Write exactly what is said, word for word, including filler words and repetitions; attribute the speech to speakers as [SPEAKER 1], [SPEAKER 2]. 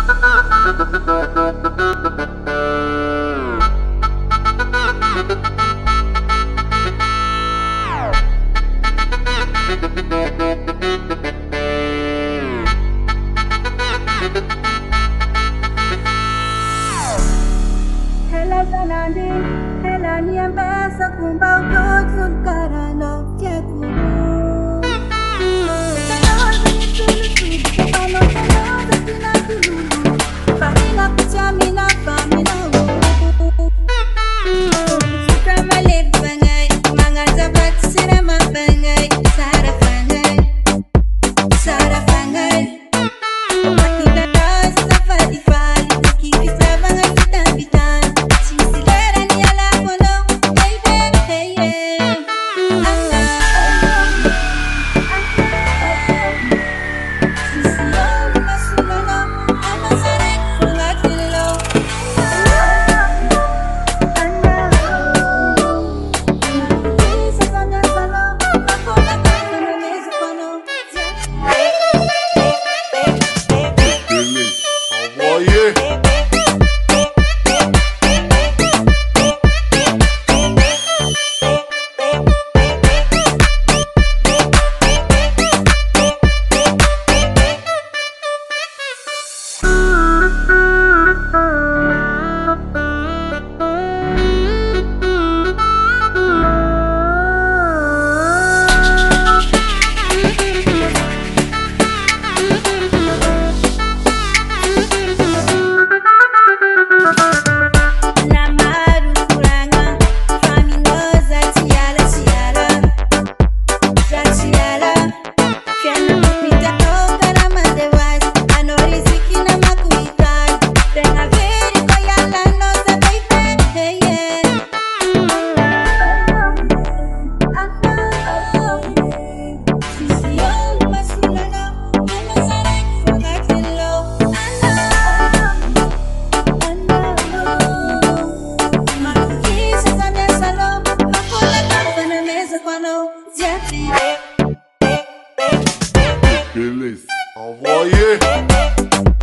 [SPEAKER 1] Hela zanandi, hela niambesa kumbau kutun karano kekulu. Tanoza ni tulu tulu, kapano tanoza tina tululu. Pamina kuchamina, pamina uu. Sukra malib bangay, mga zabat sira mabangay. Sara bangay, Sara bangay. Makita tayo sa fadi-fadi, nakikisa bangay bitan-bitan. Sisigaran niya lang ko no, baby, hey, yeah. Anga, sisiyaw ni masulano, ama sarek, fungat nilo. Anga, isa kanya salo, ako na kayo na mesa pa no.
[SPEAKER 2] Envoyé. Beleza, envoyé.